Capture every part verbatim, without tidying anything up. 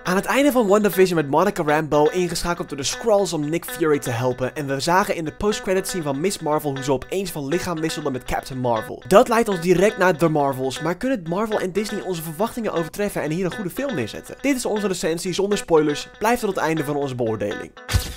Aan het einde van WandaVision werd Monica Rambeau ingeschakeld door de Skrulls om Nick Fury te helpen en we zagen in de post-credit scene van Miss Marvel hoe ze opeens van lichaam wisselde met Captain Marvel. Dat leidt ons direct naar The Marvels, maar kunnen Marvel en Disney onze verwachtingen overtreffen en hier een goede film neerzetten? Dit is onze recensie zonder spoilers, blijf tot het einde van onze beoordeling.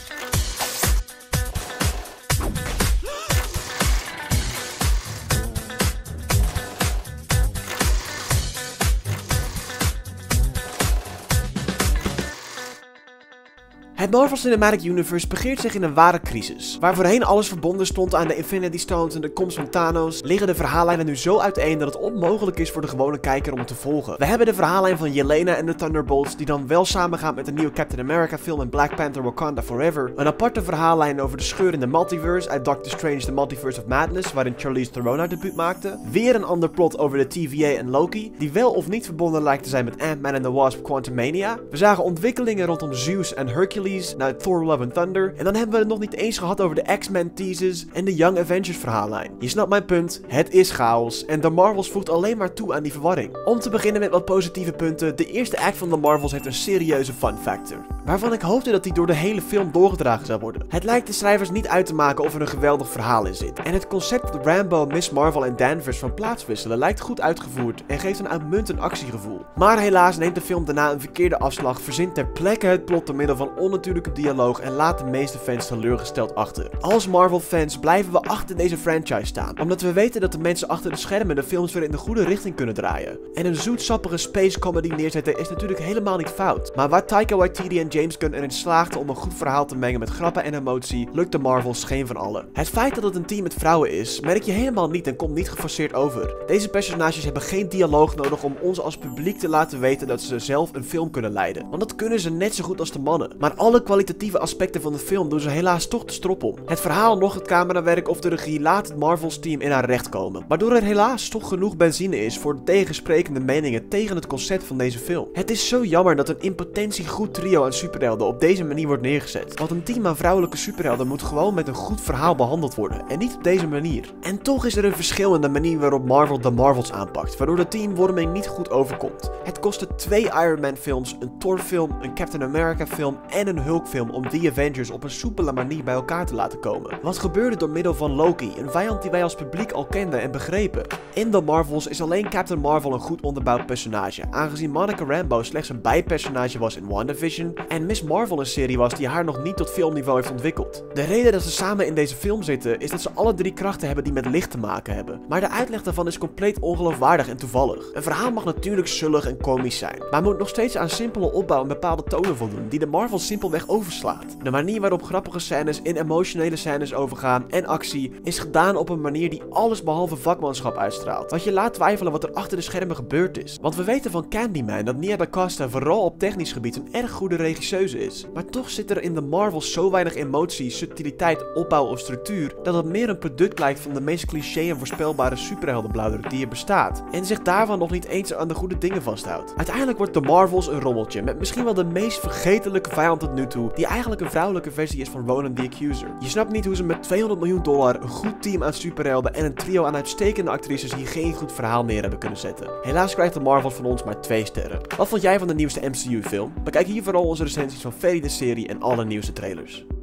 Het Marvel Cinematic Universe begeeft zich in een ware crisis. Waar voorheen alles verbonden stond aan de Infinity Stones en de komst van Thanos, liggen de verhaallijnen nu zo uiteen dat het onmogelijk is voor de gewone kijker om het te volgen. We hebben de verhaallijn van Yelena en de Thunderbolts, die dan wel samengaat met de nieuwe Captain America film en Black Panther Wakanda Forever. Een aparte verhaallijn over de scheur in de multiverse uit Doctor Strange The Multiverse of Madness, waarin Charlize Theron haar debuut maakte. Weer een ander plot over de T V A en Loki, die wel of niet verbonden lijkt te zijn met Ant-Man and the Wasp Quantumania. We zagen ontwikkelingen rondom Zeus en Hercules naar Thor Love and Thunder. En dan hebben we het nog niet eens gehad over de X-Men teases en de Young Avengers verhaallijn. Je snapt mijn punt, het is chaos en The Marvels voegt alleen maar toe aan die verwarring. Om te beginnen met wat positieve punten, de eerste act van The Marvels heeft een serieuze fun factor, waarvan ik hoopte dat die door de hele film doorgedragen zou worden. Het lijkt de schrijvers niet uit te maken of er een geweldig verhaal in zit. En het concept dat Rambeau, Miss Marvel en Danvers van plaats wisselen lijkt goed uitgevoerd en geeft een uitmuntend actiegevoel. Maar helaas neemt de film daarna een verkeerde afslag, verzint ter plekke het plot door middel van onnatuurlijke dialoog en laat de meeste fans teleurgesteld achter. Als Marvel fans blijven we achter deze franchise staan, omdat we weten dat de mensen achter de schermen de films weer in de goede richting kunnen draaien. En een zoetsappige space comedy neerzetten is natuurlijk helemaal niet fout, maar waar Taika Waititi en James Gunn erin slaagden om een goed verhaal te mengen met grappen en emotie, lukt de Marvels geen van allen. Het feit dat het een team met vrouwen is, merk je helemaal niet en komt niet geforceerd over. Deze personages hebben geen dialoog nodig om ons als publiek te laten weten dat ze zelf een film kunnen leiden, want dat kunnen ze net zo goed als de mannen. Maar alle kwalitatieve aspecten van de film doen ze helaas toch de strop om. Het verhaal, nog het camerawerk of de regie laat het Marvels team in haar recht komen, waardoor er helaas toch genoeg benzine is voor tegensprekende meningen tegen het concept van deze film. Het is zo jammer dat een in potentie goed trio aan superhelden op deze manier wordt neergezet, want een team aan vrouwelijke superhelden moet gewoon met een goed verhaal behandeld worden en niet op deze manier. En toch is er een verschil in de manier waarop Marvel de Marvels aanpakt, waardoor de teamvorming niet goed overkomt. Het kostte twee Iron Man films, een Thor film, een Captain America film en een Hulk film om The Avengers op een soepele manier bij elkaar te laten komen. Wat gebeurde door middel van Loki, een vijand die wij als publiek al kenden en begrepen. In The Marvels is alleen Captain Marvel een goed onderbouwd personage, aangezien Monica Rambeau slechts een bijpersonage was in WandaVision en Miss Marvel een serie was die haar nog niet tot filmniveau heeft ontwikkeld. De reden dat ze samen in deze film zitten is dat ze alle drie krachten hebben die met licht te maken hebben, maar de uitleg daarvan is compleet ongeloofwaardig en toevallig. Een verhaal mag natuurlijk zullig en komisch zijn, maar moet nog steeds aan simpele opbouw en bepaalde tonen voldoen die de Marvel simpelweg overslaat. De manier waarop grappige scènes in emotionele scènes overgaan en actie is gedaan op een manier die alles behalve vakmanschap uitstraalt, wat je laat twijfelen wat er achter de schermen gebeurd is. Want we weten van Candyman dat Nia DaCosta vooral op technisch gebied een erg goede regisseuse is, maar toch zit er in de Marvels zo weinig emotie, subtiliteit, opbouw of structuur dat het meer een product lijkt van de meest cliché en voorspelbare superheldenblauwdruk die er bestaat en zich daarvan nog niet eens aan de goede dingen vasthoudt. Uiteindelijk wordt de Marvels een rommeltje met misschien wel de meest vergetelijke vijand tot nu toe, die eigenlijk een vrouwelijke versie is van Ronan the Accuser. Je snapt niet hoe ze met tweehonderd miljoen dollar een goed team aan superhelden en een trio aan uitstekende actrices hier geen goed verhaal neer hebben kunnen zetten. Helaas krijgt de Marvel van ons maar twee sterren. Wat vond jij van de nieuwste M C U film? Bekijk hier vooral onze recensies van Fairy de serie en alle nieuwste trailers.